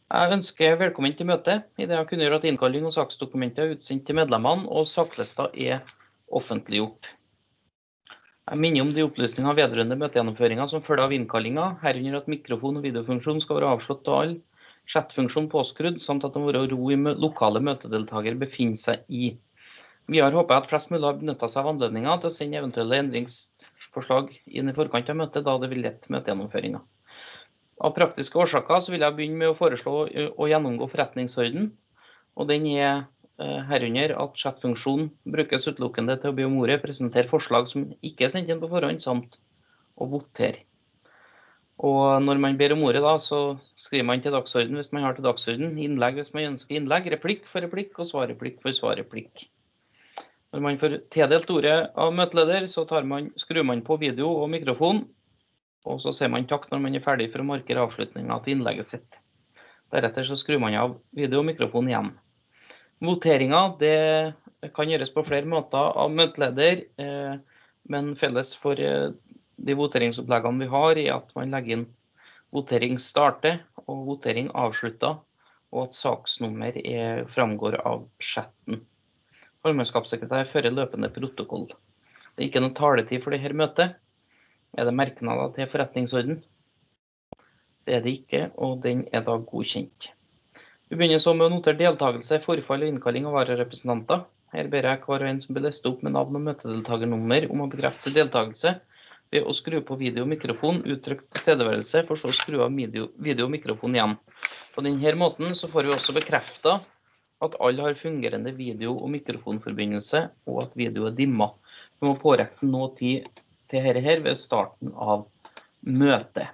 Jeg ønsker velkommen til møtet. I det jeg kunne gjøre at innkalling og saksdokumenter er utsendt til medlemmene, og saklista er offentliggjort. Jeg minner om de opplysninger vedrørende møtegjennomføringa som følger av innkallinga, herunder at mikrofon- og videofunksjon skal være avslått og all chatfunksjon påskrudd, samt at det må være ro i lokale møtedeltakere befinner seg i. Videre håper jeg at flest mulig har benyttet seg av anledninga til å sende eventuelle endringsforslag inn i forkant av møtet, da det vil lette møtegjennomføringa. Av praktiske årsaker så vil jeg begynne med å foreslå å gjennomgå forretningsorden, og den er herunder at chatfunksjonen brukes utelukkende til å be om ordet, presentere forslag som ikke er sendt inn på forhånd, samt å votere. Og når man ber om ordet da, så skriver man til dagsorden hvis man har til dagsorden, innlegg hvis man ønsker innlegg, replikk for replikk og svarreplikk for svarreplikk. Når man får tildelt ordet av møteleder, så skrur man på video og mikrofon, og så ser man takk når man er ferdig for å markere avslutningen til innlegget sitt. Deretter så skrur man av video og mikrofon igjen. Voteringen, det kan gjøres på flere måter av møteleder, men felles for de voteringsoppleggene vi har er at man legger inn votering starter og votering avslutter, og at saksnummer framgår av chatten. Formannskapssekretær fører løpende protokoll. Det er ikke noe taletid for dette møtet. Er det merknader til forretningsorden? Det er det ikke, og den er da godkjent. Vi begynner så med å notere deltakelse, forfall og innkalling av vararepresentanter. Her ber jeg hver og en som blir listet opp med navn og møtedeltakernummer om å bekrefte sin deltakelse ved å skru på video og mikrofon, uttrykt tilstedeværelse, for så å skru av video og mikrofon igjen. På denne måten så får vi også bekreftet at alle har fungerende video- og mikrofonforbindelse, og at video er dimma. Vi må påregne noe tid til dette ved starten av møtet.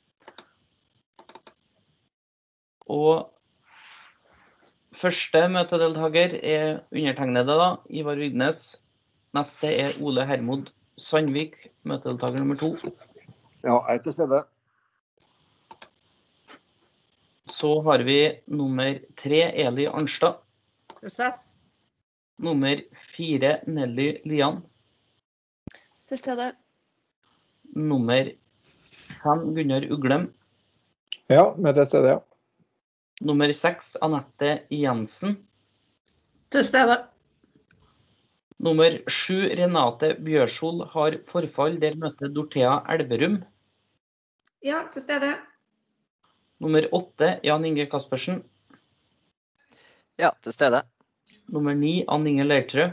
Og første møtedeltaker er undertegnede da, Ivar Vignes. Neste er Ole Hermod Sandvik, møtedeltaker nummer 2. Ja, jeg er til stede. Så har vi nummer 3, Eli Arnstad. Prosess. Nummer 4, Nelly Lian. Til stede. Nummer 5, Gunnar Uglem. Ja, med til stede, ja. Nummer 6, Anette Jensen. Til stede. Nummer 7, Renate Bjørshol har forfall, der møter Dorthea Elverum. Ja, til stede. Nummer 8, Jan Inge Kaspersen. Ja, til stede. Nummer 9, Ann Inge Leirtrø.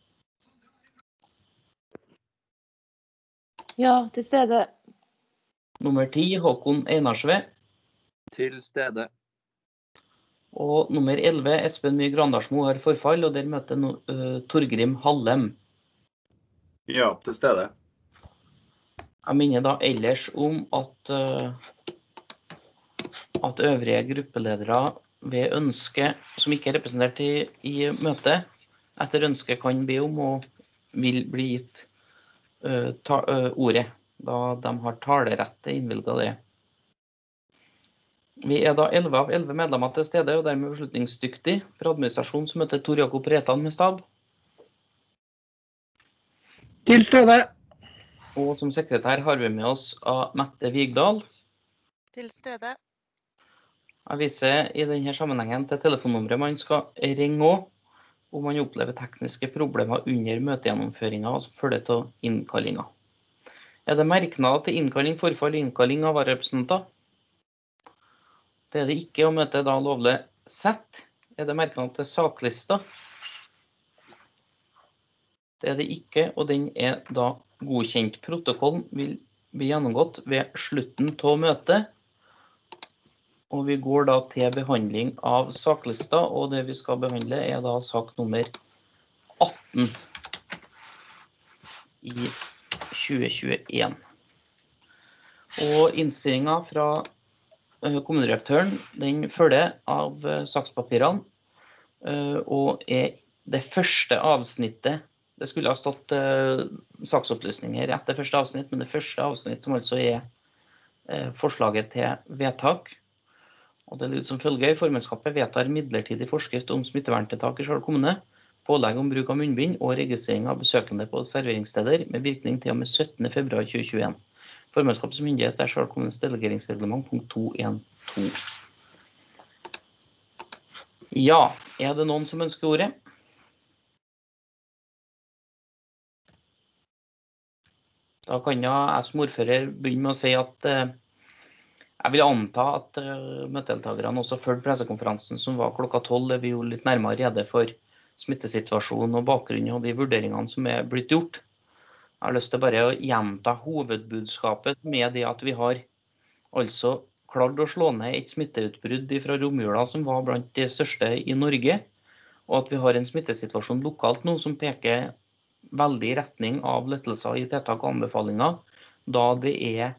Ja, til stede. Nummer 10, Håkon Einarsve. Til stede. Og nummer 11, Espen Mye Grandarsmo har forfall, og der møter Torgrim Hallem. Ja, til stede. Jeg minner da ellers om at øvrige gruppeledere ved ønske, som ikke er representert i møtet, etter ønske kan be om og vil bli gitt ordet, da de har talerett til innvilget det. Vi er da 11 av 11 medlemmer til stede, og dermed beslutningsdyktig. For administrasjon så møter Tor Jakob Reitan med stab. Til stede. Og som sekretær har vi med oss av Mette Vigdal. Til stede. Jeg viser i denne sammenhengen til telefonnummeret man skal ringe også, om man opplever tekniske problemer under møtegjennomføringa som følger til innkallinga. Er det merknader til innkalling, forfall og innkalling av vararepresentanter? Det er det ikke, og møtet er da lovlig sett. Er det merknader til saklista? Det er det ikke, og den er da godkjent. Protokollen vil bli gjennomgått ved slutten av møtet. Og vi går da til behandling av saklista, og det vi skal behandle er da sak nummer 18 i 2021. Og innstillingen fra kommunedirektøren, den følger av sakspapirene, og er det første avsnittet. Det skulle ha stått saksopplysninger etter første avsnitt, men det første avsnitt som altså er forslaget til vedtak. Og det lyder som følger: formannskapet vedtar midlertidig forskrift om smitteverntiltak i Stjørdal kommune, pålegg om bruk av munnbind og registrering av besøkende på serveringssteder med virkning til og med 17. februar 2021. Formannskapets myndighet er Stjørdal kommunes delegeringsreglement punkt 2.1.2. Ja, er det noen som ønsker ordet? Da kan jeg som ordfører begynne med å si at jeg vil anta at møtedeltakerne også følte pressekonferansen som var klokka 12, der vi gjorde litt nærmere rede for smittesituasjonen og bakgrunnen og de vurderingene som er blitt gjort. Jeg har lyst til bare å gjenta hovedbudskapet med det at vi har altså klart å slå ned et smitteutbrudd fra romjula som var blant de største i Norge, og at vi har en smittesituasjon lokalt nå som peker veldig i retning av lettelser i tiltak og anbefalinger, da det er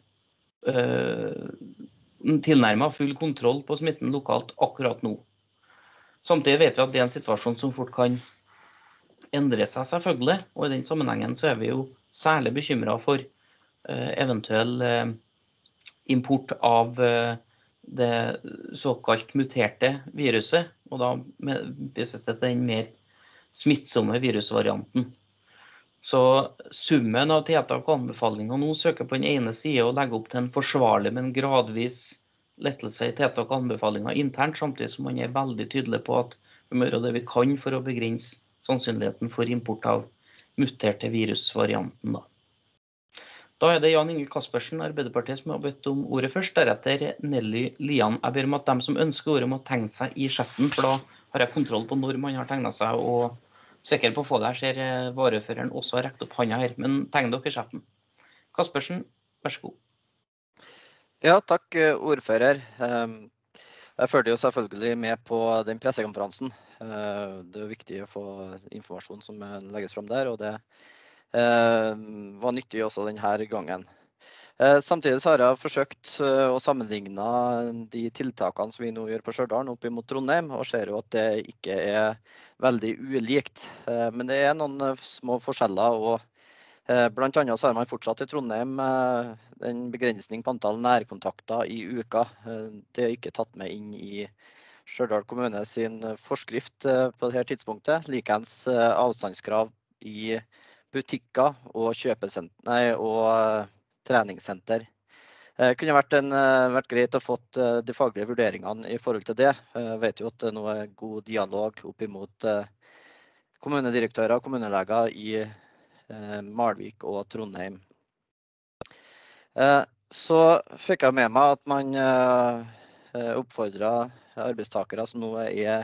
tilnærmet full kontroll på smitten lokalt akkurat nå. Samtidig vet vi at det er en situasjon som fort kan endre seg selvfølgelig, og i den sammenhengen så er vi jo særlig bekymret for eventuell import av det såkalt muterte viruset, og da vises det til den mer smittsomme virusvarianten. Så summen av tiltak og anbefalinger nå søker på den ene side å legge opp til en forsvarlig, men gradvis lettelse i tiltak og anbefalinger internt, samtidig som man er veldig tydelig på at vi må gjøre det vi kan for å begrense sannsynligheten for import av muterte virusvarianten. Da er det Jan Inge Kaspersen, Arbeiderpartiet, som har bedt om ordet først, deretter Nelly Lian. Jeg ber om at de som ønsker ordet må tegne seg i chatten, for da har jeg kontroll på når man har tegnet seg, og sikker på å få det her, ser vareføreren også har rekt opp hånda her, men tegn dere i chatten. Kaspersen, vær så god. Ja, takk, ordfører. Jeg følte jo selvfølgelig med på den pressekonferansen. Det er viktig å få informasjon som legges frem der, og det var nyttig også denne gangen. Samtidig så har jeg forsøkt å sammenligne de tiltakene som vi nå gjør på Stjørdal opp mot Trondheim, og ser jo at det ikke er veldig ulikt. Men det er noen små forskjeller, og blant annet så har man fortsatt i Trondheim en begrensning på antall nærkontakter i uka. Det er ikke tatt med inn i Stjørdal kommune sin forskrift på dette tidspunktet. Likeens avstandskrav i butikker og treningssenter. Det kunne vært greit å fått de faglige vurderingene i forhold til det. Jeg vet jo at det nå er god dialog opp imot kommunedirektører og kommuneleger i Malvik og Trondheim. Så fikk jeg med meg at man oppfordret arbeidstakere som nå er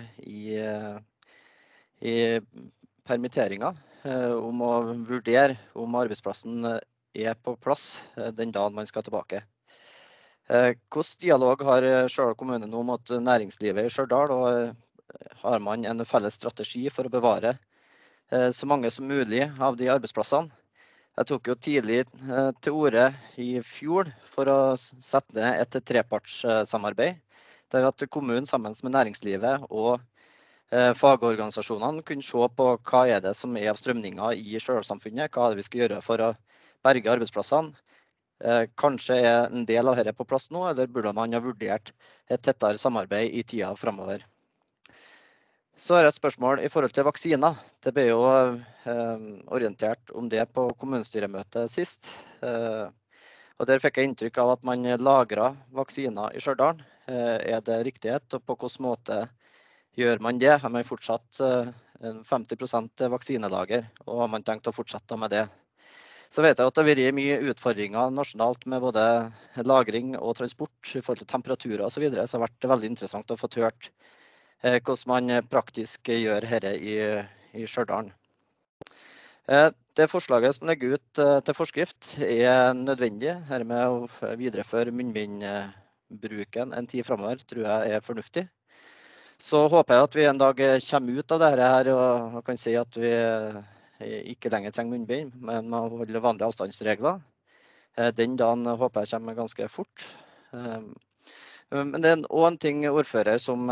i permitteringer, om å vurdere om arbeidsplassen er på plass den dagen man skal tilbake. Hvordan dialog har Stjørdal kommune nå mot næringslivet i Stjørdal, og har man en felles strategi for å bevare så mange som mulig av de arbeidsplassene? Jeg tok jo tidlig til orde i fjor for å sette ned et trepartssamarbeid, der at kommunen sammen med næringslivet og fagorganisasjonene kunne se på hva er det som er av strømninger i Stjørdal-samfunnet, hva er det vi skal gjøre for å berge arbeidsplassene. Kanskje er en del av dette på plass nå, eller burde man ha vurdert et tettere samarbeid i tida fremover? Så er det et spørsmål i forhold til vaksiner. Det ble jo orientert om det på kommunestyremøtet sist. Og der fikk jeg inntrykk av at man lagret vaksiner i Stjørdal. Er det riktighet, og på hvilken måte gjør man det? Har man fortsatt 50% vaksinelager, og har man tenkt å fortsette med det? Så vet jeg at det har vært mye utfordringer nasjonalt med både lagring og transport i forhold til temperaturer og så videre, så det har vært veldig interessant å få hørt hvordan man praktisk gjør dette i Stjørdal. Det forslaget som legger ut til forskrift er nødvendig. Her med å videreføre munnbindbruken en tid fremover tror jeg er fornuftig. Så håper jeg at vi en dag kommer ut av dette her og kan si at vi ikke lenger trenger munnbind, men man holder vanlige avstandsregler. Den dagen håper jeg kommer ganske fort. Men det er også en ting, ordfører, som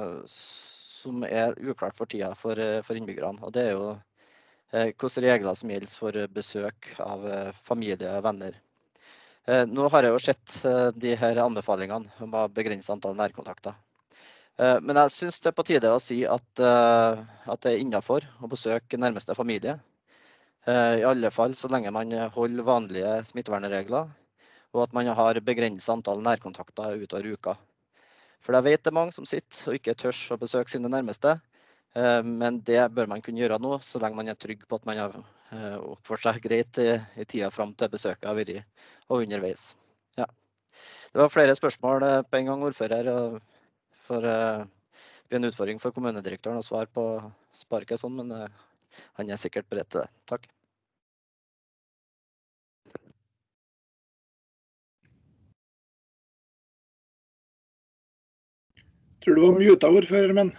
er uklart for tida for innbyggerne, og det er jo hvilke regler som gjelder for besøk av familie og venner. Nå har jeg jo sett de her anbefalingene om å begrense antall nærkontakter. Men jeg synes det er på tide å si at det er innenfor å besøke nærmeste familie. I alle fall så lenge man holder vanlige smittevernregler, og at man har begrenset antall nærkontakter utover uka. For jeg vet det er mange som sitter og ikke tør å besøke sine nærmeste, men det bør man kunne gjøre nå, så lenge man er trygg på at man har oppført seg greit i tiden frem til besøket har vært og underveis. Ja. Det var flere spørsmål på en gang, ordfører, for det blir en utfordring for kommunedirektøren å svare på sparket sånn, men han er sikkert beredt til det. Takk. Tror du var muta, ordfører, men...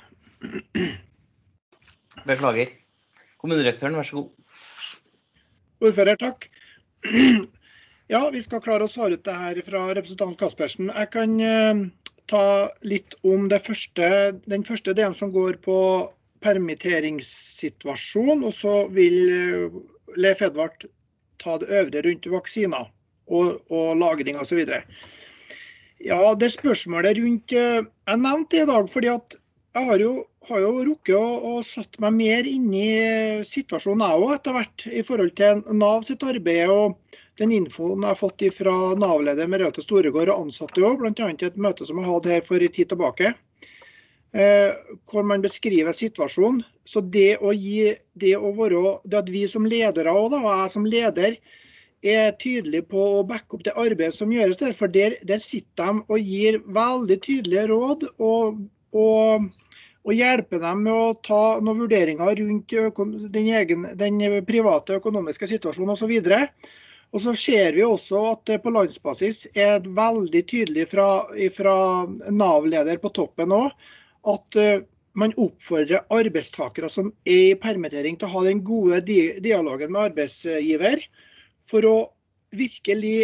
Beklager. Kommunedirektøren, vær så god. Ordfører, takk. Ja, vi skal klare å svare ut det her fra representant Kaspersen. Jeg kan ta litt om den første delen som går på permitteringssituasjon, og så vil Leif Edvard ta det øvrige rundt vaksiner og lagring og så videre. Ja, det spørsmålet rundt, jeg nevnte det i dag, fordi at jeg har jo rukket å satt meg mer inn i situasjonen jeg også etter hvert i forhold til NAV sitt arbeid og den infoen jeg har fått fra NAV-leder Merete Storegård og ansatte også, blant annet i et møte som jeg hadde her for en tid tilbake, hvor man beskriver situasjonen. Så det at vi som ledere også, og jeg som leder, er tydelig på å backe opp det arbeidet som gjøres der, for der sitter de og gir veldig tydelige råd og hjelper dem med å ta noen vurderinger rundt den private økonomiske situasjonen og så videre. Og så ser vi også at det på landsbasis er veldig tydelig fra NAV-leder på toppen også, at man oppfordrer arbeidstakere som er i permittering til å ha den gode dialogen med arbeidsgiver, for å virkelig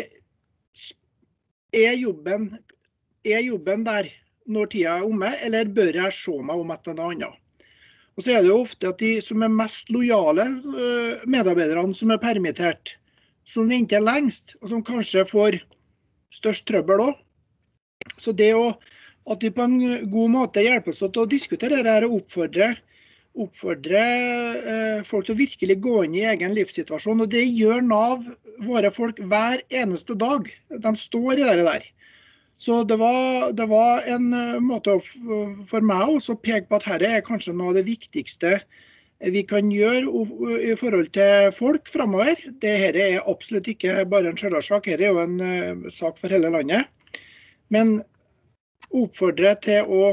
er jobben der når tiden er omme, eller bør jeg se meg om etter noe annet. Og så er det jo ofte at de som er mest lojale medarbeiderne som er permittert, som venter lengst, og som kanskje får størst trøbbel også. Så det at de på en god måte hjelpes til å diskutere det her og oppfordre folk til å virkelig gå inn i egen livssituasjon, og det gjør NAV, våre folk, hver eneste dag. De står i det der. Så det var en måte for meg også å peke på at dette er kanskje noe av det viktigste vi kan gjøre i forhold til folk fremover. Dette er absolutt ikke bare en selvsak, dette er jo en sak for hele landet. Men oppfordre til å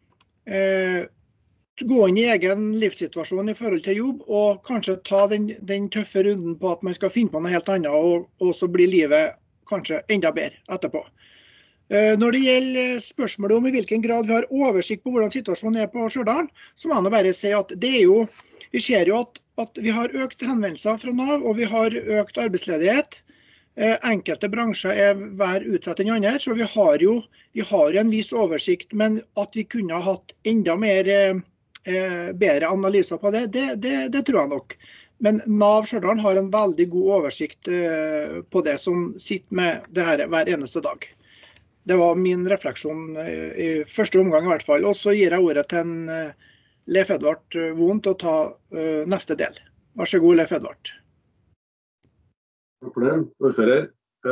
gå inn i egen livssituasjon i forhold til jobb, og kanskje ta den tøffe runden på at man skal finne på noe helt annet, og så blir livet kanskje enda bedre etterpå. Når det gjelder spørsmålet om i hvilken grad vi har oversikt på hvordan situasjonen er på Stjørdal, så må jeg bare si at vi ser jo at vi har økt henvendelser fra NAV, og vi har økt arbeidsledighet. Enkelte bransjer er hver utsatt enn andre, så vi har en viss oversikt, men at vi kunne ha hatt enda bedre analyser på det tror jeg nok. Men NAV Stjørdal har en veldig god oversikt på det som sitter med det her hver eneste dag. Det var min refleksjon i første omgang i hvert fall. Og så gir jeg ordet til Leif Edvard Vohn til å ta neste del. Vær så god, Leif Edvard. Takk for det, ordfører.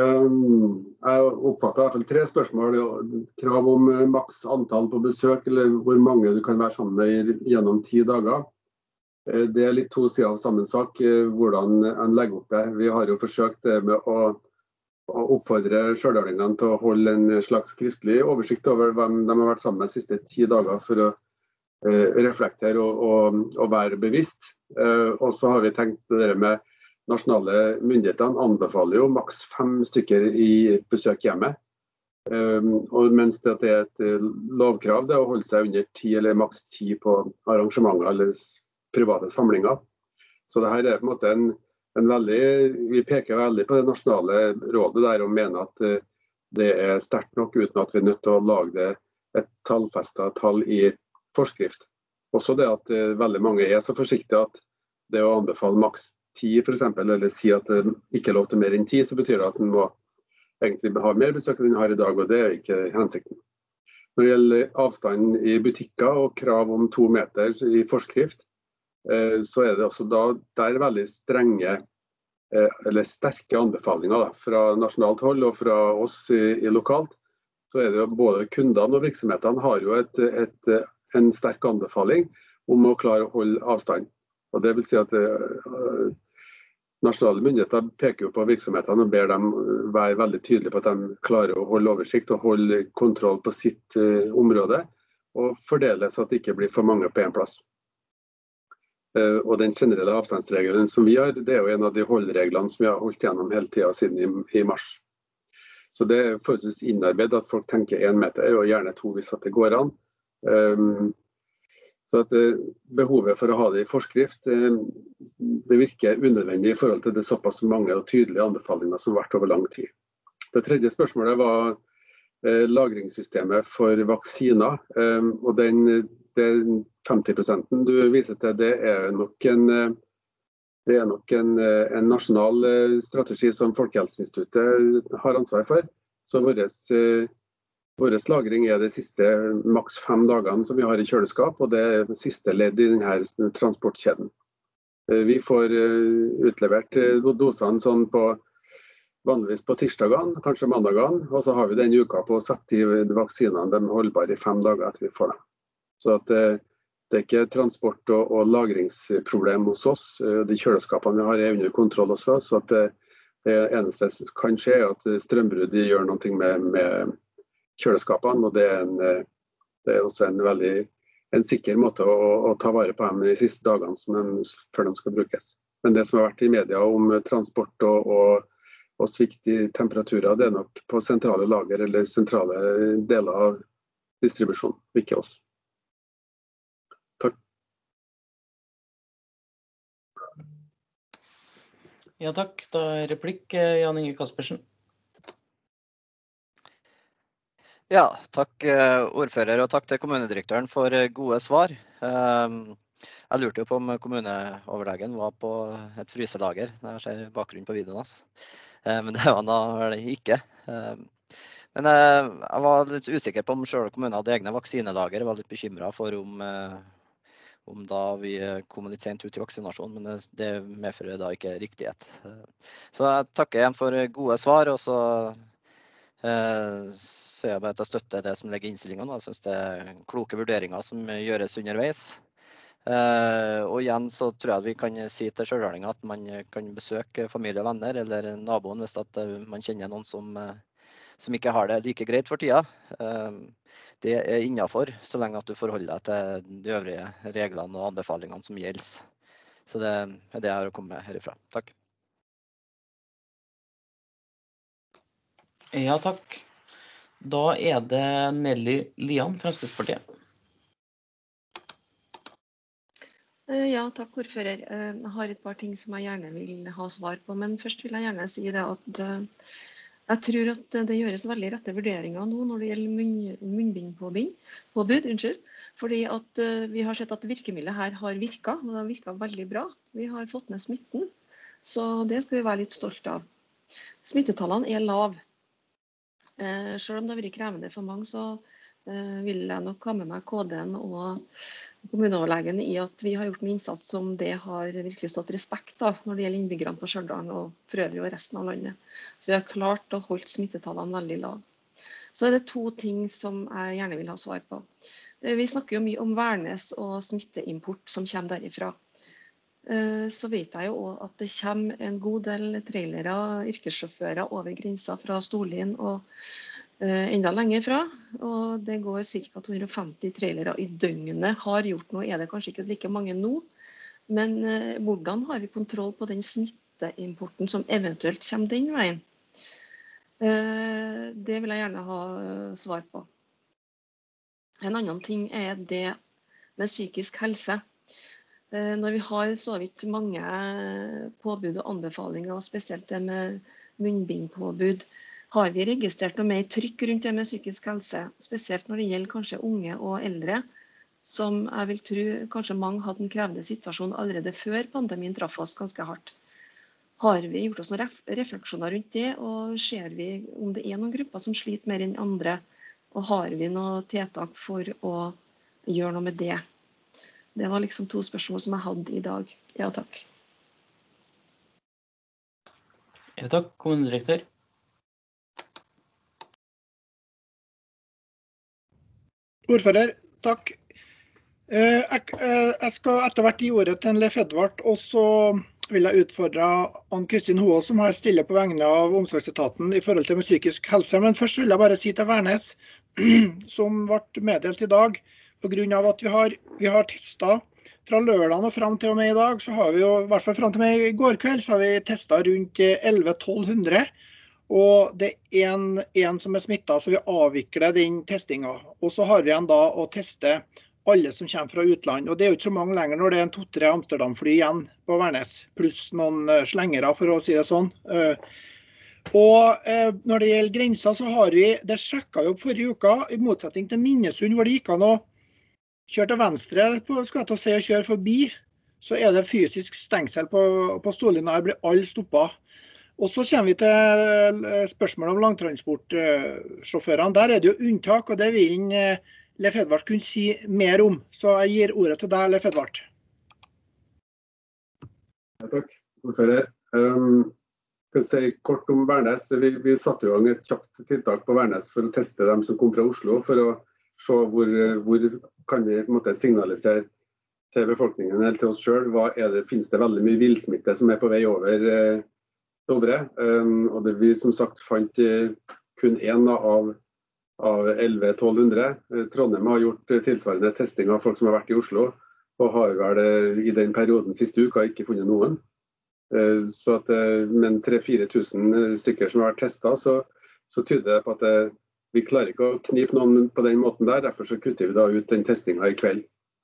Jeg oppfattet i hvert fall 3 spørsmål. Krav om maks antall på besøk, eller hvor mange du kan være sammen med gjennom 10 dager. Det er litt 2 sider av samme sak, hvordan en legger opp det. Vi har jo forsøkt det med å oppfordre stjørdalingene til å holde en slags skriftlig oversikt over hvem de har vært sammen med de siste 10 dager for å reflektere og være bevisst. Og så har vi tenkt det med nasjonale myndighetene anbefaler jo maks 5 stykker i besøk hjemme. Og mens det er et lovkrav, det å holde seg under 10 eller maks 10 på arrangementer eller private samlinger. Så det her er på en måte vi peker veldig på det nasjonale rådet der og mener at det er sterkt nok uten at vi er nødt til å lage det et tallfestet tall i forskrift. Også det at veldig mange er så forsiktige at det å anbefale maks 10 for eksempel, eller si at det ikke er lov til mer enn 10, så betyr det at den må egentlig ha mer besøk enn den har i dag, og det er ikke hensikten. Når det gjelder avstanden i butikker og krav om 2 meter i forskrift, så er det også der veldig strenge eller sterke anbefalinger fra nasjonalt hold og fra oss i lokalt, så det jo både kundene og virksomhetene har jo en sterk anbefaling om å klare å holde avstand. Og det vil si at nasjonale myndigheter peker jo på virksomhetene og ber dem være veldig tydelige på at de klarer å holde oversikt og holde kontroll på sitt område, og fordele så at det ikke blir for mange på en plass. Og den generelle avstandsregelen som vi har, det jo en av de holdreglene som vi har holdt gjennom hele tiden siden i mars. Så det forholdsvis innarbeidet at folk tenker 1 meter, og gjerne 2 hvis at det går an. Så at behovet for å ha det i forskrift, det virker unødvendig i forhold til det såpass mange og tydelige anbefalinger som har vært over lang tid. Det tredje spørsmålet var lagringssystemet for vaksiner, og den 50% du viser til, det er nok en nasjonal strategi som Folkehelseinstituttet har ansvar for. Så vår lagring er de siste maks 5 dagene som vi har i kjøleskap, og det er det siste ledd i denne transportkjeden. Vi får utlevert dosene sånn vanligvis på tirsdagene, kanskje mandagene, og så har vi den uka på å sette de vaksinene, de holdbare i 5 dager etter vi får dem. Så at det er ikke transport- og lagringsproblem hos oss. De kjøleskapene vi har er under kontroll også, så at det eneste som kan skje er at strømbrudd gjør noe med kjøleskapene, og det er også en sikker måte å ta vare på dem de siste dagene før de skal brukes. Men det som har vært i media om transport og svikt i temperaturer, det er nok på sentrale lager eller sentrale deler av distribusjonen, ikke oss. Takk. Ja, takk. Da er replikk Jan Inge Kaspersen. Ja, takk ordfører, og takk til kommunedirektøren for gode svar. Jeg lurte jo på om kommuneoverlegen var på et fryselager, når jeg ser bakgrunnen på videoen hans. Men det var han vel ikke. Men jeg var litt usikker på om selv kommunen hadde egne vaksinelager. Jeg var litt bekymret for om da vi kom litt sent ut i vaksinasjon, men det medfører da ikke riktighet. Så jeg takker igjen for gode svar, og så ser jeg bare at jeg støtter det som ligger i innstillingen. Jeg synes det er kloke vurderinger som gjøres underveis. Og igjen så tror jeg at vi kan si til stjørdalinger at man kan besøke familie og venner eller naboen hvis at man kjenner noen som ikke har det like greit for tida. Det er innenfor så lenge at du forholder deg til de øvrige reglene og anbefalingene som gjelder. Så det er det jeg har å komme med herifra. Takk. Ja, takk. Da er det Nelly Lian, Fremskrittspartiet. Ja, takk ordfører. Jeg har et par ting som jeg gjerne vil ha svar på, men først vil jeg gjerne si det at jeg tror at det gjøres veldig rette vurderinger nå når det gjelder munnbindpåbud, fordi at vi har sett at virkemidlet her har virket, og det har virket veldig bra. Vi har fått ned smitten, så det skal vi være litt stolt av. Smittetallene er lav. Selv om det har vært krevende for mange, så vil jeg nok ha med meg KD-en og kommuneoverlegen i at vi har gjort en innsats som det har virkelig stått respekt da, når det gjelder innbyggerne på Stjørdal og for øvrig og resten av landet. Så vi har klart å holde smittetallene veldig lav. Så er det 2 ting som jeg gjerne vil ha svar på. Vi snakker jo mye om Værnes og smitteimport som kommer derifra. Så vet jeg jo også at det kommer en god del trailere, yrkessjåfører over grensa fra Storlien og enda lenger fra, og det går ca. 250 trailere i døgnet har gjort noe. Er det kanskje ikke like mange nå, men hvordan har vi kontroll på den smitteimporten som eventuelt kommer den veien? Det vil jeg gjerne ha svar på. En annen ting er det med psykisk helse. Når vi har så vidt mange påbud og anbefalinger, og spesielt det med munnbindpåbud, har vi registrert noe mer trykk rundt det med psykisk helse, spesielt når det gjelder kanskje unge og eldre, som jeg vil tro kanskje mange hadde en krevende situasjon allerede før pandemien traff oss ganske hardt. Har vi gjort oss noen refleksjoner rundt det, og ser vi om det er noen grupper som sliter mer enn andre, og har vi noen tiltak for å gjøre noe med det? Det var liksom 2 spørsmål som jeg hadde i dag. Ja, takk. Ja, takk, kommunedirektør. Ordfører, takk. Jeg skal etter hvert gi ordet til Leif Edvard, og så vil jeg utfordre Ann-Kristin Hoaas, som her stiller på vegne av omsorgsetaten i forhold til med psykisk helse. Men først vil jeg bare si til Værnes, som ble meddelt i dag, på grunn av at vi har testet fra lørdagen og frem til og med i dag, så har vi jo, i hvert fall frem til og med i går kveld, så har vi testet rundt 1100-1200. Og det er en som er smittet, så vi avvikler den testingen. Og så har vi igjen da å teste alle som kommer fra utland. Og det er jo ikke så mange lenger når det er 2-3 Amsterdam-fly igjen på Værnes, pluss noen slengere, for å si det sånn. Og når det gjelder grenser, så har vi, det sjekket vi opp forrige uka, i motsetning til Minnesund, hvor det gikk an å kjøre til venstre, skal jeg ta se og kjøre forbi, så er det fysisk stengsel på storlinjen her, blir alle stoppet. Og så kommer vi til spørsmålet om langtransportsjåførene. Der er det jo unntak, og det vil Leif Edvard kunne si mer om. Så jeg gir ordet til deg, Leif Edvard. Ja, takk, ordfører. Jeg kan si kort om Værnes. Vi satte i gang et kjapt tiltak på Værnes for å teste dem som kom fra Oslo, for å se hvor kan vi på en måte signalisere til befolkningen eller til oss selv. Finnes det veldig mye villsmitte som er på vei over Dovre, og vi som sagt fant kun en av 1100-1200. Trondheim har gjort tilsvarende testing av folk som har vært i Oslo, og har vel i den perioden siste uka ikke funnet noen. Men 3-4 tusen stykker som har vært testet, så tyder det på at vi klarer ikke å knipe noen på den måten der, derfor så kutter vi da ut den testingen i kveld.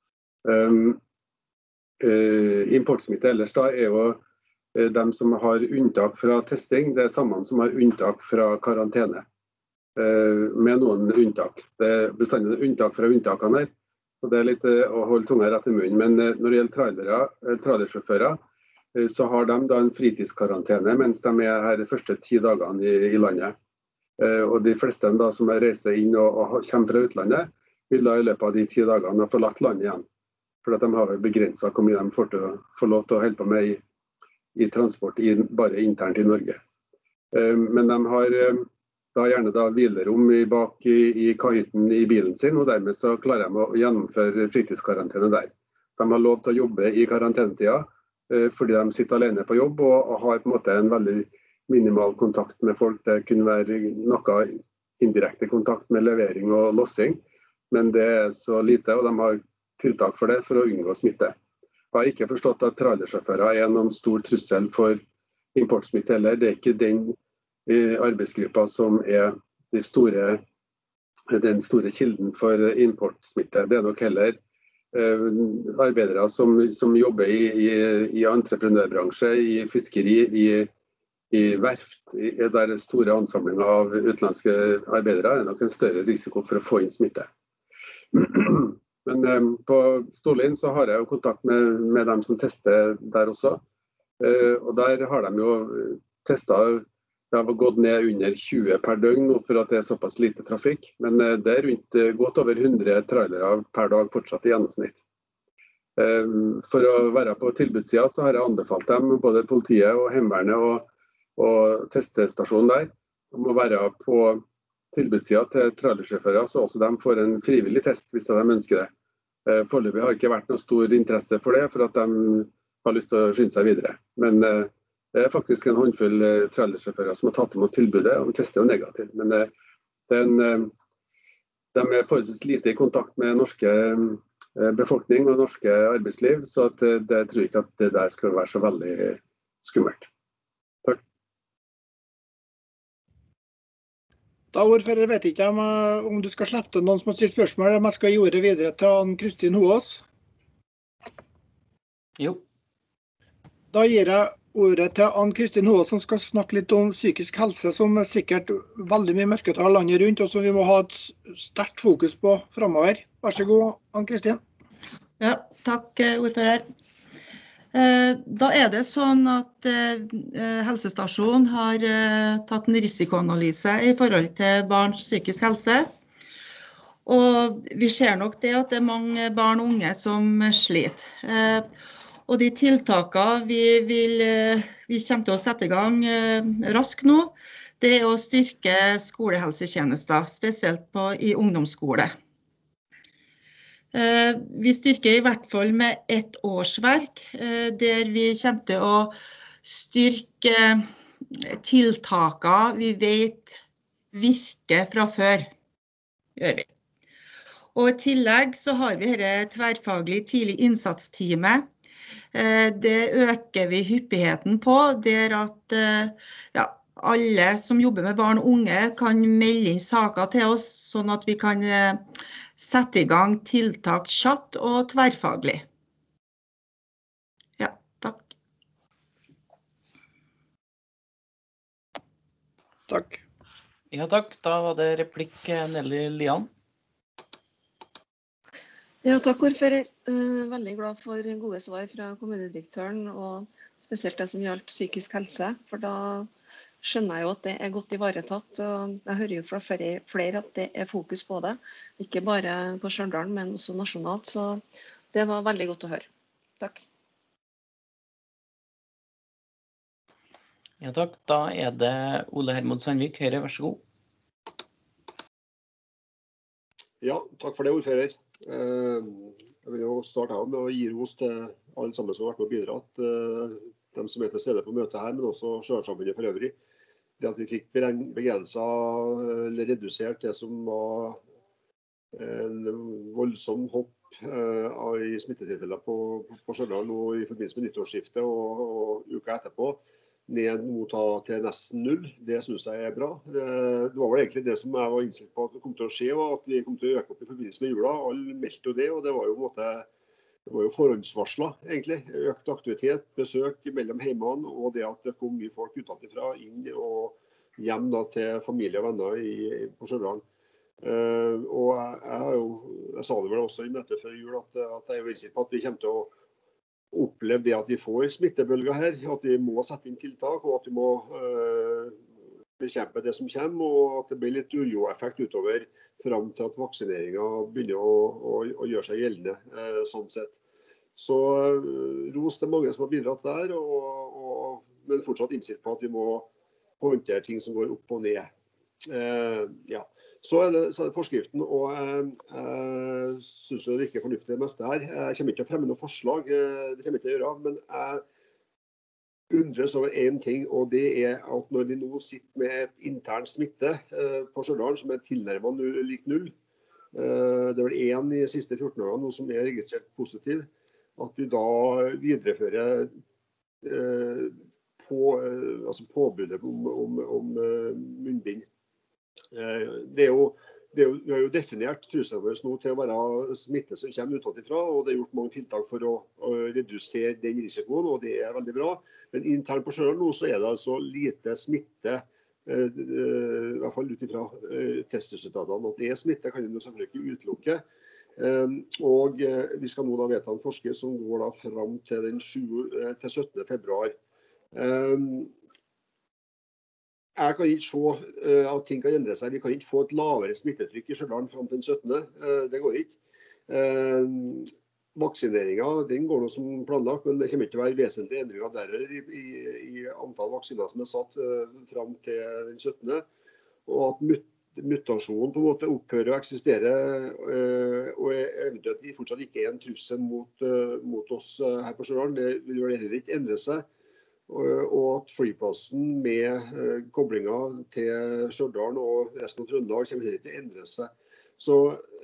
Importsmitte ellers da er jo de som har unntak fra testing, det er samme som har unntak fra karantene, med noen unntak. Det er bestandig unntak fra unntakene her, så det er litt å holde tunga rett i munnen. Men når det gjelder trailersjåfører, så har de da en fritidskarantene mens de er her de første 10 dagene i landet. Og de fleste da, som reiser inn og kommer fra utlandet, vil da i løpet av de 10 dagene ha forlatt landet igjen. For at de har begrenset hvor mye de får lov til å holde på med i transport bare internt i Norge. Men de har da gjerne hvilerom bak i kahytten i bilen sin, og dermed så klarer de å gjennomføre fritidskarantene der. De har lov til å jobbe i karantenetida, fordi de sitter alene på jobb og har på en måte en veldig minimal kontakt med folk. Det kunne være noe indirekte kontakt med levering og lossing, men det er så lite, og de har tiltak for det for å unngå smitte. Jeg har ikke forstått at trailersjåfører er noen stor trussel for importsmitte heller. Det er ikke den arbeidsgruppa som er den store kilden for importsmitte. Det er nok heller arbeidere som jobber i entreprenørbransje, i fiskeri, i verft, der store ansamlinger av utenlandske arbeidere er nok en større risiko for å få inn smitte. Men på Storlien så har jeg jo kontakt med dem som tester der også. Og der har de jo testet, det har gått ned under 20 per døgn nå for at det er såpass lite trafikk. Men det er rundt godt over 100 trailere per dag fortsatt i gjennomsnitt. For å være på tilbudssiden så har jeg anbefalt dem, både politiet og Heimevernet og testestasjonen der, om å være på tilbudssiden til trailersjåfører, så også de får en frivillig test hvis de ønsker det. Foreløpig har ikke vært noe stor interesse for det, for at de har lyst til å skynde seg videre. Men det er faktisk en håndfull trailersjåfører som har tatt imot tilbudet, og tester jo negativt. Men de er forholdsvis lite i kontakt med norske befolkning og norske arbeidsliv, så det tror jeg ikke at det der skal være så veldig skummelt. Takk. Da, ordfører, vet ikke om du skal slippe til noen som har stilt spørsmål, eller om jeg skal gi ordet videre til Ann-Kristin Hoaas. Jo. Da gir jeg ordet til Ann-Kristin Hoaas, som skal snakke litt om psykisk helse, som er sikkert veldig mye mørketall landet rundt, og som vi må ha et sterkt fokus på fremover. Vær så god, Ann-Kristin. Ja, takk, ordfører. Da er det sånn at helsestasjonen har tatt en risikoanalyse i forhold til barns psykisk helse. Og vi ser nok det at det er mange barn og unge som sliter. Og de tiltakene vi kommer til å sette i gang raskt nå, det er å styrke skolehelsetjenester, spesielt i ungdomsskole. Vi styrker i hvert fall med ett årsverk, der vi kommer til å styrke tiltakene vi vet virker fra før, gjør vi. Og i tillegg så har vi dette tverrfaglig tidlig innsatsteamet. Det øker vi hyppigheten på, der at alle som jobber med barn og unge kan melde inn saker til oss, sånn at vi kan sette i gang tiltak kjapt og tverrfaglig. Ja, takk. Takk. Ja, takk. Da var det replikk Nelly Lian. Ja, takk, ordfører. Veldig glad for gode svar fra kommunedirektøren, og spesielt det som gjaldt psykisk helse, for da skjønner jeg jo at det er godt ivaretatt, og jeg hører jo fra flere at det er fokus på det, ikke bare på Stjørdal, men også nasjonalt, så det var veldig godt å høre. Takk. Ja, takk. Da er det Ole Hermod Sandvik, Høyre, vær så god. Ja, takk for det, ordfører. Jeg vil jo starte her med å gi ros til alle sammen som har vært med å bidra, de som er til stede på møtet her, men også Stjørdalssamfunnet for øvrig. Det at vi fikk begrenset eller redusert det som var en voldsom hopp i smittetilfeller på Stjørdal nå i forbindelse med nyttårsskiftet og uka etterpå, ned mot til nesten 0. Det synes jeg er bra. Det var vel egentlig det som jeg var innstilt på at det kom til å skje, og at vi kom til å øke opp i forbindelse med jula. Alle meldte jo det, og det var jo på en måte det var jo forhåndsvarslet, egentlig. Økt aktivitet, besøk mellom heimene, og det at det kom mye folk utenfra inn og hjem da, til familie og venner på Stjørdal. Og jeg sa det vel også i møtet før jul, at jeg er innstilt på at vi kommer til å oppleve det at vi får smittebølger her, at vi må sette inn tiltak, og at vi må bekjempe det som kommer, og at det blir litt ujo-effekt utover frem til at vaksineringen begynner å gjøre seg gjeldende, sånn sett. Så ros til mange som har bidratt der, men fortsatt innstilt på at vi må håndtere ting som går opp og ned. Ja. Så er det forskriften, og jeg synes det virker fornuftig det meste her. Jeg kommer ikke til å fremme noe forslag, det kommer jeg ikke til å gjøre, men jeg undres over en ting, og det er at når vi nå sitter med et intern smitte på Stjørdal som er tilnærmet lik 0, det er vel en i de siste 14 årene som er registrert positiv, at vi da viderefører påbudet om munnbind. Vi har jo definert trusselen vår nå til å være smitte som kommer utenfra, og det er gjort mange tiltak for å redusere den risikoen, og det er veldig bra. Men internt på Stjørdal nå så er det altså lite smitte, i hvert fall ut ifra testresultatene. At det er smitte kan vi selvfølgelig ikke utelukke. Og vi skal nå da vedta en forskrift som går da fram til 17. februar. Jeg kan ikke se at ting kan endre seg. Vi kan ikke få et lavere smittetrykk i Stjørdal fram til den 17. Det går ikke. Vaksineringen den går nå som planlagt, men det kommer ikke til å være vesentlige endringer der i antall vaksiner som er satt fram til den 17. Og at mutasjonen på en måte opphører å eksistere, og eventuelt fortsatt ikke er en trussel mot oss her på Stjørdal, det vil jo heller ikke endre seg. Og at flyplassen med koblinger til Stjørdal og resten av Trøndelag kommer heller til å endre seg. Så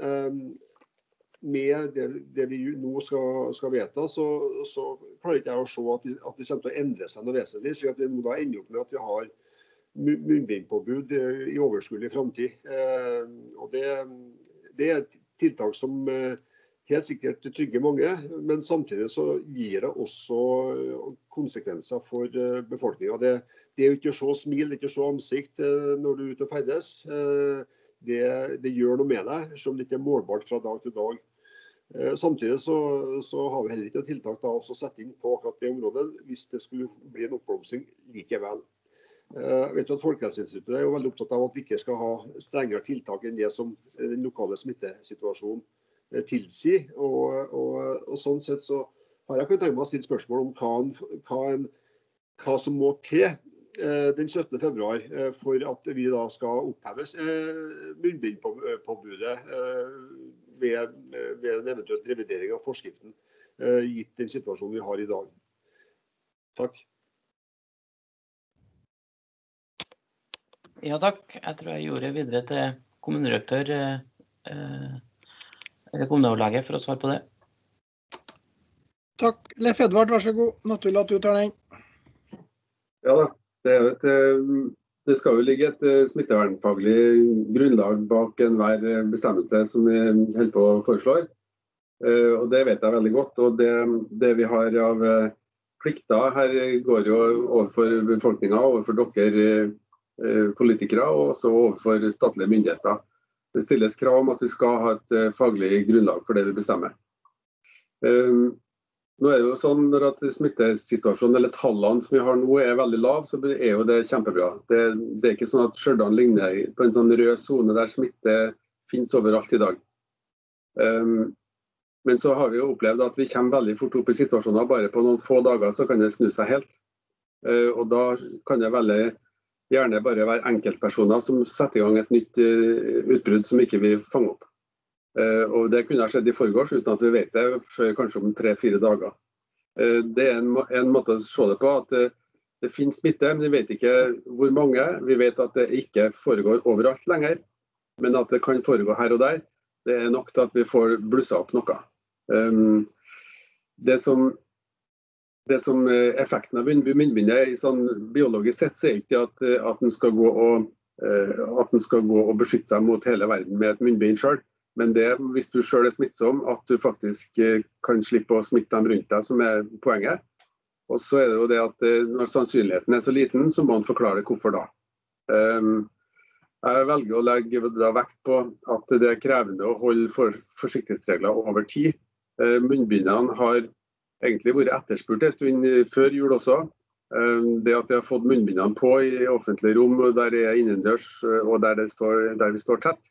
med det vi nå skal vedta, så klarer ikke jeg å se at det kommer til å endre seg noe vesentlig, slik at vi nå da ender opp med at vi har munnbindpåbud i overskuelig fremtid. Og det er tiltak som helt sikkert trygger mange, men samtidig så gir det også konsekvenser for befolkningen. Det er jo ikke så smil, det er ikke så ansikt når du er ute og ferdes. Det gjør noe med deg, som det ikke er målbart fra dag til dag. Samtidig så har vi heller ikke noe tiltak da også å sette inn på akkurat det området, hvis det skulle bli en oppblomstring likevel. Jeg vet at Folkehelseinstituttet er jo veldig opptatt av at vi ikke skal ha strengere tiltak enn det som den lokale smittesituasjonen tilsier, og sånn sett så har jeg kunnet tenke meg å stille spørsmål om hva som må til den 17. februar for at vi da skal oppheves munnbindpåbudet. ved en eventuelt revidering av forskriften, gitt den situasjonen vi har i dag. Takk. Ja, takk. Jeg tror jeg gjorde videre til kommunedirektør eller kommuneoverlege for å svare på det. Takk. Leif Edvard, vær så god. Naturlig at du tar den. Ja da, det skal jo ligge et smittevernfaglig grunnlag bak enhver bestemmelse som vi holder på å foreslå. Og det vet jeg veldig godt. Og det vi har av plikter her går jo overfor befolkningen, overfor dere politikere og også overfor statlige myndigheter. Det stilles krav om at vi skal ha et faglig grunnlag for det vi bestemmer. Nå er det jo sånn når at smittesituasjonen eller tallene som vi har nå er veldig lav, så er jo det kjempebra. Det er ikke sånn at Stjørdal ligner på en sånn rød zone der smitte finnes overalt i dag. Men så har vi jo opplevd at vi kommer veldig fort opp i situasjoner, bare på noen få dager så kan det snu seg helt. Og da kan det veldig gjerne bare være enkeltpersoner som setter i gang et nytt utbrudd som ikke vi fanger opp. Og det kunne ha skjedd i forgårs uten at vi vet det før kanskje om 3-4 dager. Det er en måte å se det på, at det finnes smitte, men vi vet ikke hvor mange. Vi vet at det ikke foregår overalt lenger, men at det kan foregå her og der. Det er nok til at vi får blusset opp noe. Det som effekten av munnbindet sånn biologisk sett, så er ikke at den skal gå og beskytte seg mot hele verden med et munnbind selv. Men det, hvis du selv er smittsom, at du faktisk kan slippe å smitte dem rundt deg, som er poenget. Og så er det jo det at når sannsynligheten er så liten, så må man forklare hvorfor da. Jeg velger å legge vekt på at det er krevende å holde forsiktighetsregler over tid. Munnbindene har egentlig vært etterspurt en stund før jul også. Det at vi har fått munnbindene på i offentlige rom, der det er innendørs og der vi står tett,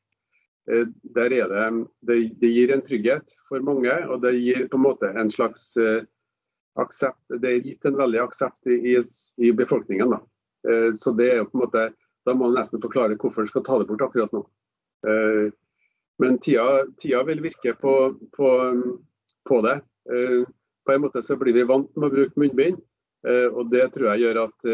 det gir en trygghet for mange, og det gir på en måte en slags aksept. Det er gitt en veldig aksept i befolkningen da. Så det er jo på en måte, da må man nesten forklare hvorfor man skal ta det bort akkurat nå. Men tida vil virke på det. På en måte så blir vi vant med å bruke munnbind, og det tror jeg gjør at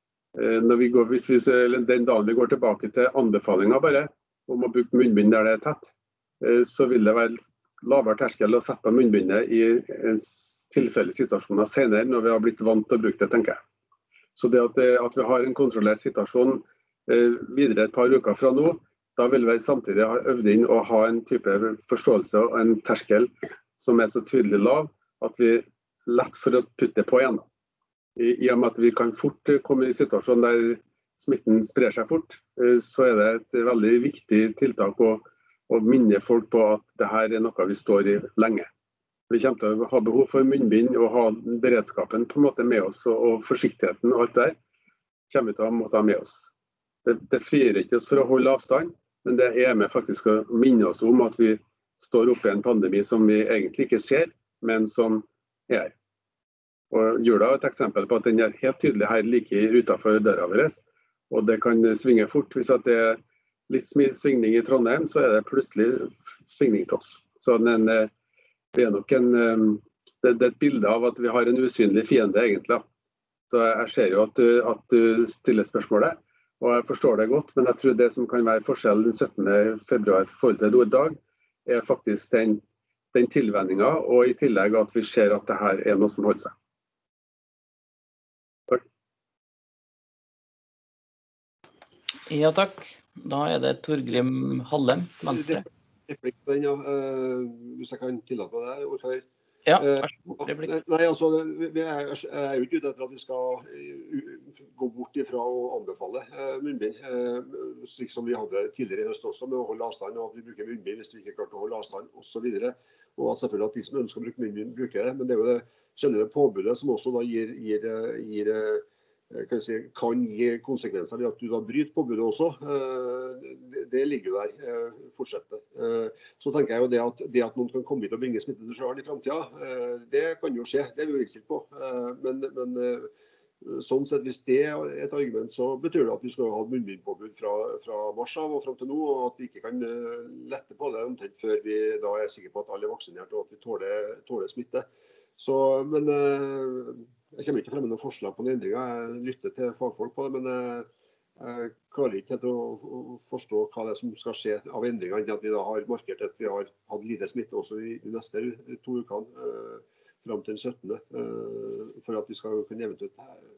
den dagen vi går tilbake til anbefalinger bare, om å bruke munnbind der det er tett, så vil det være lavere terskel å sette på munnbindet i tilfellige situasjoner senere, når vi har blitt vant til å bruke det, tenker jeg. Så det at vi har en kontrollert situasjon videre et par uker fra nå, da vil vi samtidig ha øvd inn og ha en type forståelse og en terskel som er så tydelig lav, at vi lett for å putte på igjen. I og med at vi kan fort komme i en situasjon der smitten sprer seg fort, så er det et veldig viktig tiltak å minne folk på at dette er noe vi står i lenge. Vi kommer til å ha behov for munnbind og ha beredskapen på en måte med oss, og forsiktigheten og alt der kommer vi til å måtte ha med oss. Det frigjør ikke oss for å holde avstand, men det er med faktisk å minne oss om at vi står oppe i en pandemi som vi egentlig ikke ser, men som er her. Og jula er et eksempel på at den er helt tydelig her like utenfor døra vår. Og det kan svinge fort. Hvis det er litt svingning i Trondheim, så er det plutselig svingning til oss. Så det er nok det er et bilde av at vi har en usynlig fiende, egentlig. Så jeg ser jo at du stiller spørsmålet, og jeg forstår det godt, men jeg tror det som kan være forskjellen den 17. februar forhold til i dag, er faktisk den tilvenningen, og i tillegg at vi ser at dette er noe som holder seg. Ja, takk. Da er det Torgrim Hallem, Venstre. Replikk på den, ja. Hvis jeg kan tillate meg det, ordfører. Ja, replikk. Nei, altså, jeg er jo ikke ute etter at vi skal gå bort ifra å anbefale munnbind, slik som vi hadde tidligere i høst også, med å holde avstand, og at vi bruker munnbind hvis vi ikke klarte å holde avstand, og så videre. Og at selvfølgelig at de som ønsker å bruke munnbind, bruker det. Men det er jo det generelle påbudet som også da kan gi konsekvenser ved at du da bryter påbudet også. Det ligger jo der, fortsetter. Så tenker jeg jo det at noen kan komme hit og bringe smitte til Stjørdal i fremtiden, det kan jo skje, det er vi innstilt på. Men sånn sett, hvis det er et argument, så betyr det at vi skal ha munnbindpåbud fra mars av og frem til nå, og at vi ikke kan lette på det omtrent før vi da er sikre på at alle er vaksinert og at vi tåler smitte. Så, men jeg kommer ikke til å fremme noen forslag på noen endringer. Jeg lytter til fagfolk på det, men jeg klarer ikke helt å forstå hva det er som skal skje av endringer, at vi da har markert at vi har hatt lite smitte også i de neste 2 ukene frem til den 17. For at vi skal kunne eventuelt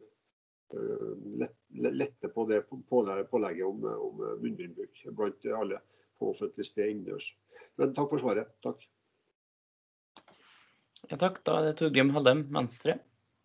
lette på det pålegget om munnbindbruk blant alle på offentlig sted innendørs. Men takk for svaret. Takk. Ja, takk. Da er det Torgrim Hallem, Venstre.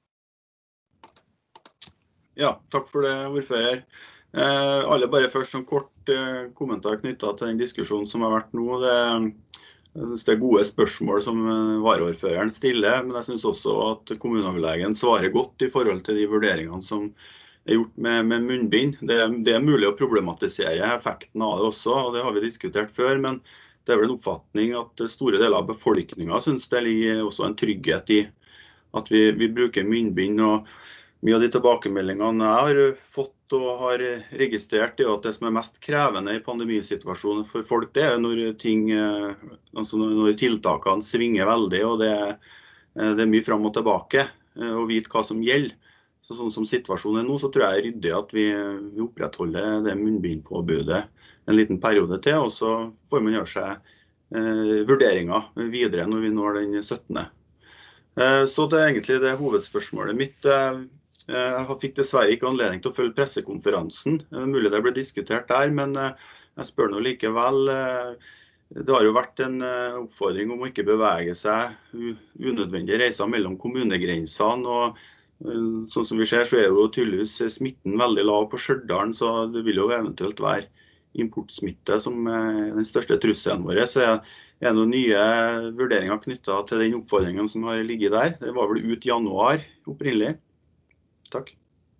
Ja, takk for det, ordfører. Alle bare først en kort kommentar knyttet til den diskusjonen som har vært nå. Jeg synes det er gode spørsmål som varaordføreren stiller, men jeg synes også at kommuneoverlegen svarer godt i forhold til de vurderingene som er gjort med munnbind. Det er mulig å problematisere effekten av det også, og det har vi diskutert før, men det er vel en oppfatning at store deler av befolkningen synes det ligger også en trygghet i at vi bruker munnbind, og mye av de tilbakemeldingene jeg har fått og har registrert at det som er mest krevende i pandemisituasjonen for folk, det er når tiltakene svinger veldig, og det er mye fram og tilbake, å vite hva som gjelder. Så sånn som situasjonen er nå, så tror jeg det er ryddig at vi opprettholder det munnbindpåbudet en liten periode til, og så får man gjøre seg vurderinger videre når vi når den 17. Så det er egentlig det hovedspørsmålet mitt. Jeg fikk dessverre ikke anledning til å følge pressekonferansen. Det er mulig det ble diskutert der, men jeg spør nå likevel. Det har jo vært en oppfordring om å ikke bevege seg unødvendige reiser mellom kommunegrensene, og sånn som vi ser så er jo tydeligvis smitten veldig lav på Stjørdal, så det vil jo eventuelt være importsmitte som er den største trusselen vår. Så er det noen nye vurderinger knyttet til den oppfordringen som har ligget der. Det var vel ut januar opprinnelig. Takk.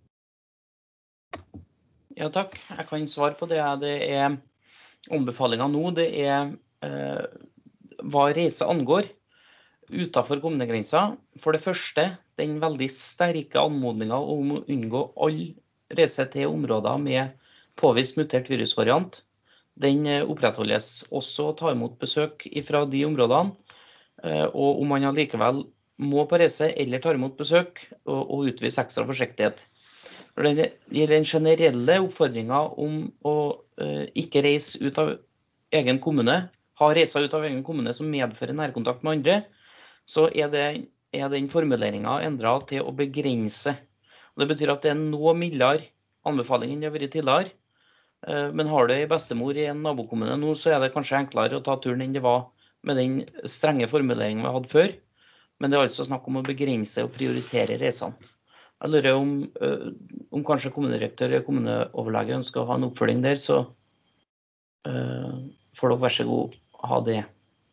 Ja, takk. Jeg kan svare på det. Det er anbefalinger nå. Det er hva reise angår utenfor kommunegrenser. For det første, den veldig sterke anmodningen om å unngå all reise til områder med påvist mutert virusvariant. Den opprettholdes også å ta imot besøk fra de områdene. Og om man allikevel må på reise eller tar imot besøk og utvise ekstra forsiktighet. Når det gjelder den generelle oppfordringen om å ikke reise ut av egen kommune, ha reiser ut av egen kommune som medfører nærkontakt med andre, så er den formuleringen endret til å begrense. Og det betyr at det er noe mildere anbefaling enn det har vært tidligere. Men har du en bestemor i en nabokommune nå, så er det kanskje enklere å ta turen enn det var med den strenge formuleringen vi hadde før. Men det er altså snakk om å begrense og prioritere reisene. Jeg lurer om kanskje kommunedirektør eller kommuneoverlege ønsker å ha en oppfølging der, så får dere vær så god ha det.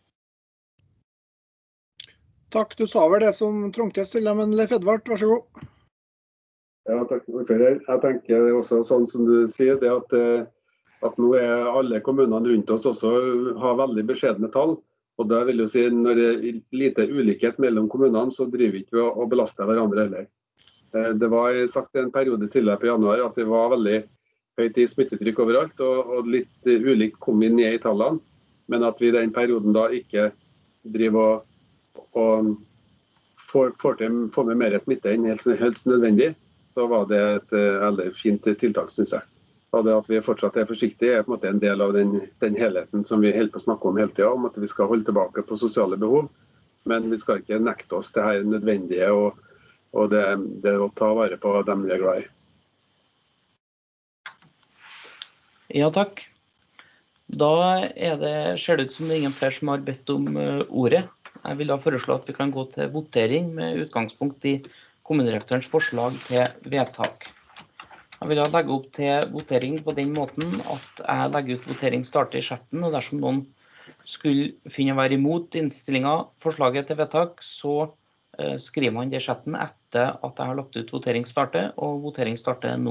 Takk, du sa vel det som trengtes til, men Leif Edvard, vær så god. Ja, takk, ordfører. Jeg tenker også sånn som du sier, det at nå er alle kommunene rundt oss også har veldig beskjedne tall. Og det vil jo si, når det er lite ulikhet mellom kommunene, så driver vi ikke å belaste hverandre heller. Det var sagt en periode tidligere på januar at det var veldig høyt i smittetrykk overalt, og litt ulikt kom vi ned i tallene. Men at vi i den perioden da ikke driver og får med mer smitte enn helst nødvendig, så var det et veldig fint tiltak, synes jeg. Og det at vi fortsatt er forsiktige er på en måte en del av den helheten som vi holder på å snakke om hele tiden, om at vi skal holde tilbake på sosiale behov, men vi skal ikke nekte oss det her nødvendige og det å ta vare på dem vi er glad i. Ja, takk. Da ser det ut som det er ingen flere som har bedt om ordet. Jeg vil da foreslå at vi kan gå til votering med utgangspunkt i kommunedirektørens forslag til vedtak. Jeg vil da legge opp til votering på den måten at jeg legger ut votering starter i chatten, og dersom noen skulle finne å være imot innstillingen, forslaget til vedtak, så skriver man det i chatten etter at jeg har lagt ut votering starter, og votering starter nå.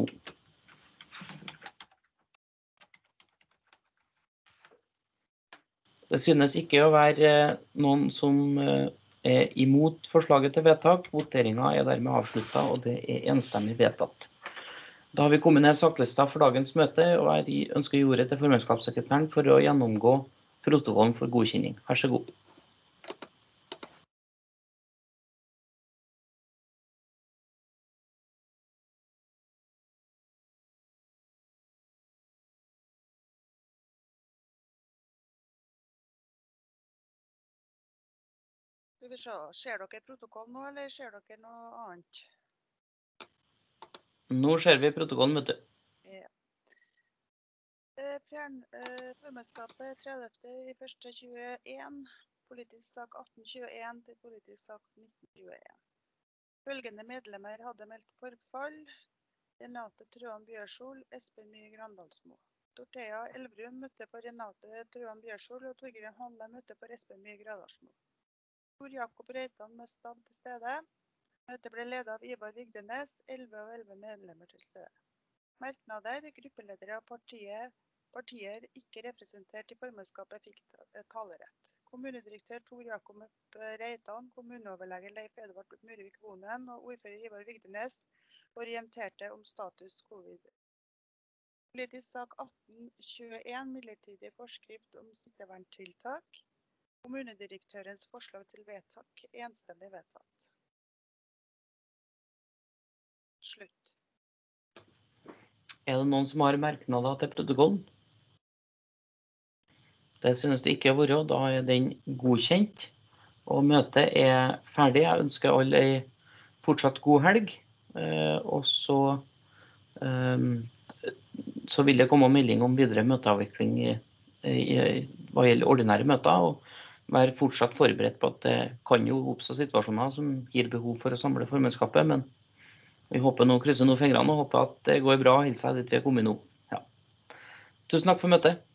Det synes ikke å være noen som er imot forslaget til vedtak. Voteringen er dermed avsluttet, og det er enstemmig vedtatt. Da har vi kommet ned saklista for dagens møte, og jeg ønsker å gi ordet til formannskapssekretæren for å gjennomgå protokollen for godkjenning. Vær så god. Skal vi se, ser dere protokoll nå, eller ser dere noe annet? Nå ser vi protokollen, vet du. Ja. Formannskapet 30.1.21, politisk sak 1821 til politisk sak 1921. Følgende medlemmer hadde meldt forfall: Renate Trøan Bjørsol, Espen Mye Grandalsmo. Dorthea Elverum møtte for Renate Trøan Bjørsol, og Torgrim Handle møtte for Espen Mye Grandalsmo. Tor Jakob Reitan med stab til stede. Møtet ble ledet av Ivar Vigdenes, 11 av 11 medlemmer til stede. Merknader: gruppeledere av partier ikke representert i formannskapet fikk talerett. Kommunedirektør Tor Jakob Reitan, kommuneoverlege Leif Edvard Myrvik Bonen og ordfører Ivar Vigdenes orienterte om status covid. Politisk sak 1821, midlertidig forskrift om smitteverntiltak. Kommunedirektørens forslag til vedtak, enstemmig vedtatt. Slutt. Er det noen som har merknader til protokollen? Det synes det ikke å være, da er den godkjent. Og møtet er ferdig. Jeg ønsker alle en fortsatt god helg. Og så vil det komme melding om videre møteavvikling hva gjelder ordinære møter, og være fortsatt forberedt på at det kan jo oppstå situasjoner som gir behov for å samle formannskapet, men vi håper nå, krysser nå fingrene og håper at det går bra. Hilser dit vi er kommet nå. Ja. Tusen takk for møtet.